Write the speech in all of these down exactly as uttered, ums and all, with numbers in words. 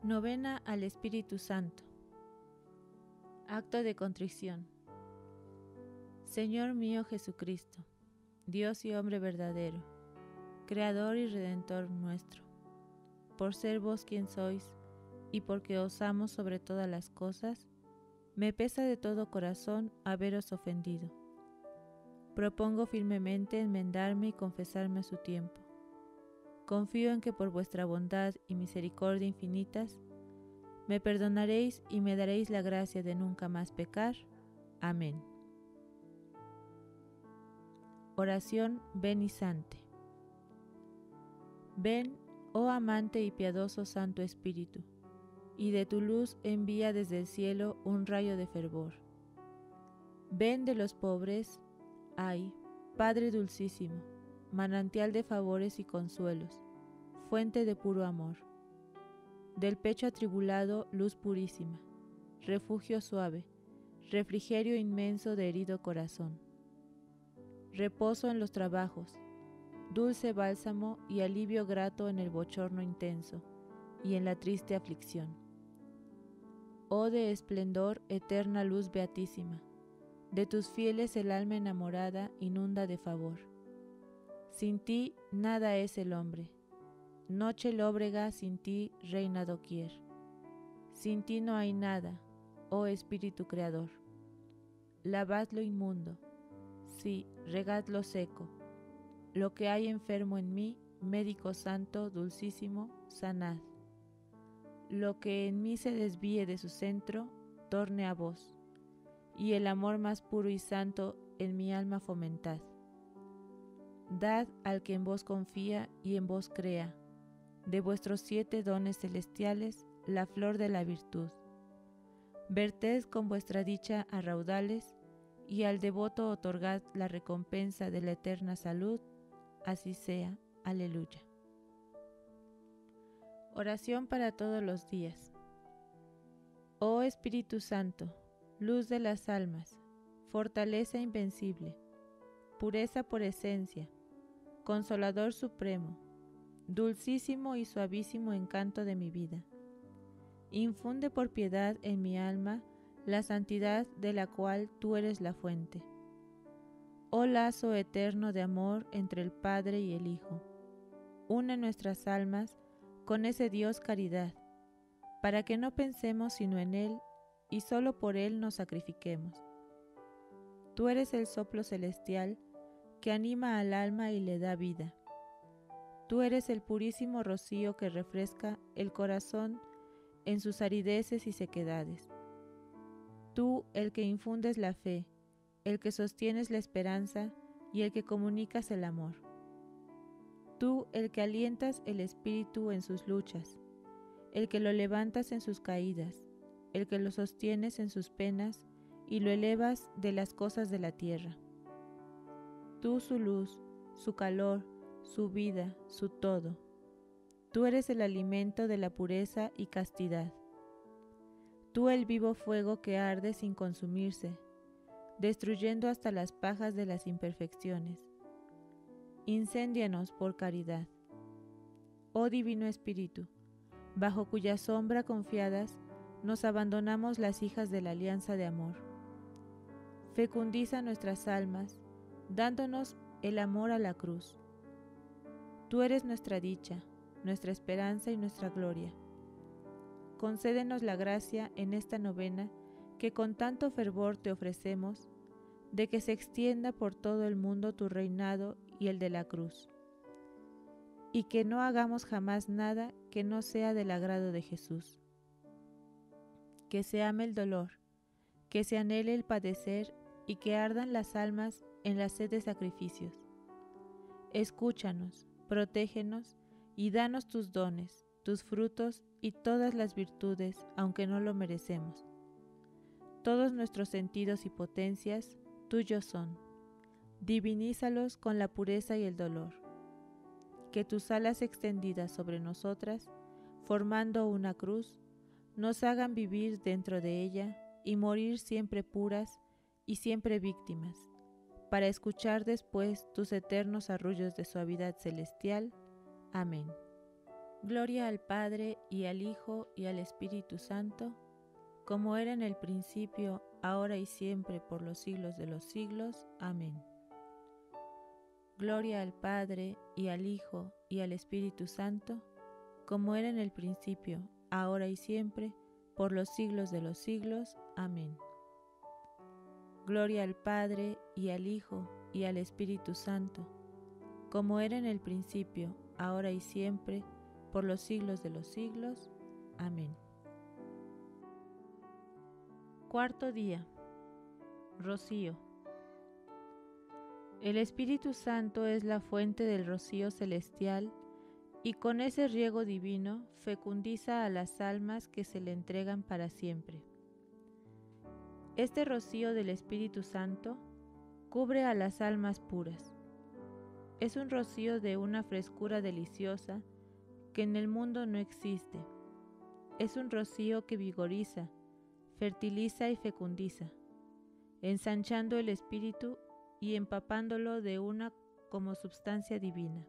Novena al Espíritu Santo. Acto de contrición. Señor mío Jesucristo, Dios y hombre verdadero, Creador y Redentor nuestro, por ser vos quien sois y porque os amo sobre todas las cosas, me pesa de todo corazón haberos ofendido. Propongo firmemente enmendarme y confesarme a su tiempo. Confío en que por vuestra bondad y misericordia infinitas me perdonaréis y me daréis la gracia de nunca más pecar. Amén. Oración benizante. Ven, oh amante y piadoso Santo Espíritu, y de tu luz envía desde el cielo un rayo de fervor. Ven de los pobres, ay, Padre dulcísimo, manantial de favores y consuelos, fuente de puro amor. Del pecho atribulado, luz purísima, refugio suave, refrigerio inmenso de herido corazón. Reposo en los trabajos, dulce bálsamo y alivio grato en el bochorno intenso y en la triste aflicción. Oh de esplendor, eterna luz beatísima, de tus fieles el alma enamorada inunda de favor. Sin ti nada es el hombre, noche lóbrega sin ti reina doquier. Sin ti no hay nada, oh Espíritu Creador. Lavad lo inmundo, sí, regad lo seco. Lo que hay enfermo en mí, médico santo, dulcísimo, sanad. Lo que en mí se desvíe de su centro, torne a vos, y el amor más puro y santo en mi alma fomentad. Dad al que en vos confía y en vos crea, de vuestros siete dones celestiales, la flor de la virtud. Verted con vuestra dicha a raudales, y al devoto otorgad la recompensa de la eterna salud. Así sea. Aleluya. Oración para todos los días. Oh Espíritu Santo, luz de las almas, fortaleza invencible, pureza por esencia, Consolador supremo, dulcísimo y suavísimo encanto de mi vida, infunde por piedad en mi alma la santidad de la cual tú eres la fuente. Oh lazo eterno de amor entre el Padre y el Hijo, une nuestras almas con ese Dios caridad, para que no pensemos sino en Él y solo por Él nos sacrifiquemos. Tú eres el soplo celestial que anima al alma y le da vida. Tú eres el purísimo rocío que refresca el corazón en sus arideces y sequedades. Tú, el que infundes la fe, el que sostienes la esperanza y el que comunicas el amor. Tú, el que alientas el espíritu en sus luchas, el que lo levantas en sus caídas, el que lo sostienes en sus penas y lo elevas de las cosas de la tierra. Tú su luz, su calor, su vida, su todo. Tú eres el alimento de la pureza y castidad. Tú el vivo fuego que arde sin consumirse, destruyendo hasta las pajas de las imperfecciones. Incéndianos por caridad. Oh Divino Espíritu, bajo cuya sombra confiadas nos abandonamos las hijas de la alianza de amor. Fecundiza nuestras almas, dándonos el amor a la cruz. Tú eres nuestra dicha, nuestra esperanza y nuestra gloria. Concédenos la gracia en esta novena que con tanto fervor te ofrecemos, de que se extienda por todo el mundo tu reinado y el de la cruz, y que no hagamos jamás nada que no sea del agrado de Jesús. Que se ame el dolor, que se anhele el padecer y que ardan las almas en la sed de sacrificios. Escúchanos, protégenos y danos tus dones, tus frutos y todas las virtudes, aunque no lo merecemos. Todos nuestros sentidos y potencias tuyos son. Divinízalos con la pureza y el dolor. Que tus alas extendidas sobre nosotras, formando una cruz, nos hagan vivir dentro de ella y morir siempre puras y siempre víctimas, para escuchar después tus eternos arrullos de suavidad celestial. Amén. Gloria al Padre, y al Hijo, y al Espíritu Santo, como era en el principio, ahora y siempre, por los siglos de los siglos. Amén. Gloria al Padre, y al Hijo, y al Espíritu Santo, como era en el principio, ahora y siempre, por los siglos de los siglos. Amén. Gloria al Padre, y al Hijo, y al Espíritu Santo, como era en el principio, ahora y siempre, por los siglos de los siglos. Amén. Cuarto día. Rocío. El Espíritu Santo es la fuente del rocío celestial y con ese riego divino fecundiza a las almas que se le entregan para siempre. Este rocío del Espíritu Santo cubre a las almas puras. Es un rocío de una frescura deliciosa que en el mundo no existe. Es un rocío que vigoriza, fertiliza y fecundiza, ensanchando el espíritu y empapándolo de una como substancia divina.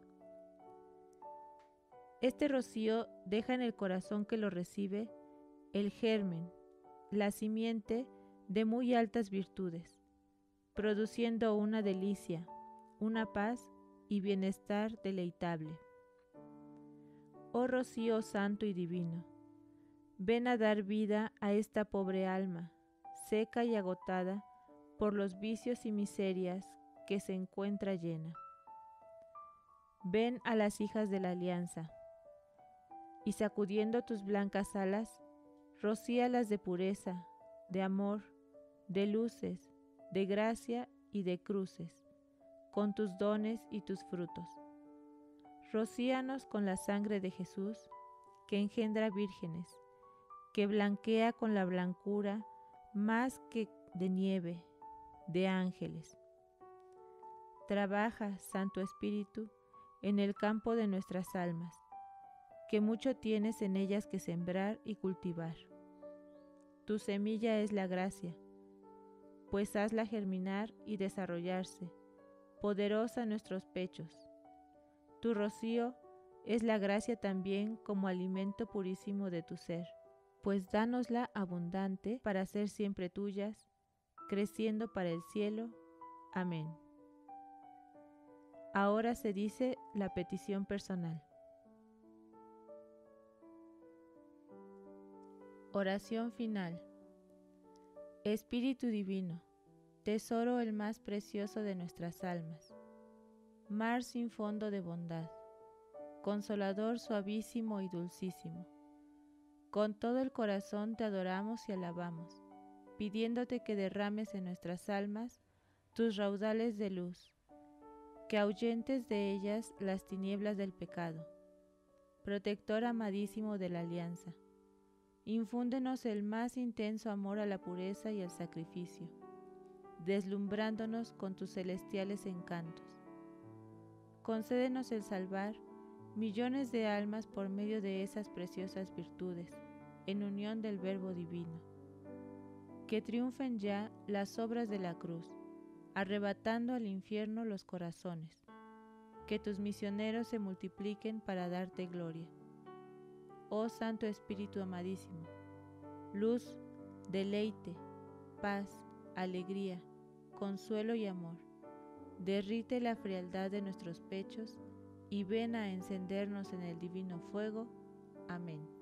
Este rocío deja en el corazón que lo recibe el germen, la simiente de muy altas virtudes, produciendo una delicia, una paz y bienestar deleitable. Oh rocío santo y divino, ven a dar vida a esta pobre alma, seca y agotada por los vicios y miserias que se encuentra llena. Ven a las hijas de la alianza, y sacudiendo tus blancas alas, rocíalas de pureza, de amor, de luces, de gracia y de cruces, con tus dones y tus frutos. Rocíanos con la sangre de Jesús, que engendra vírgenes, que blanquea con la blancura más que de nieve, de ángeles. Trabaja, Santo Espíritu, en el campo de nuestras almas, que mucho tienes en ellas que sembrar y cultivar. Tu semilla es la gracia, pues hazla germinar y desarrollarse, poderosa en nuestros pechos. Tu rocío es la gracia también como alimento purísimo de tu ser, pues dánosla abundante para ser siempre tuyas, creciendo para el cielo. Amén. Ahora se dice la petición personal. Oración final. Espíritu Divino, tesoro el más precioso de nuestras almas, mar sin fondo de bondad, consolador suavísimo y dulcísimo. Con todo el corazón te adoramos y alabamos, pidiéndote que derrames en nuestras almas tus raudales de luz, que ahuyentes de ellas las tinieblas del pecado. Protector amadísimo de la alianza, infúndenos el más intenso amor a la pureza y al sacrificio, deslumbrándonos con tus celestiales encantos. Concédenos el salvar millones de almas por medio de esas preciosas virtudes, en unión del Verbo Divino. Que triunfen ya las obras de la cruz, arrebatando al infierno los corazones. Que tus misioneros se multipliquen para darte gloria. Oh Santo Espíritu amadísimo, luz, deleite, paz, alegría, consuelo y amor, derrite la frialdad de nuestros pechos y ven a encendernos en el divino fuego. Amén.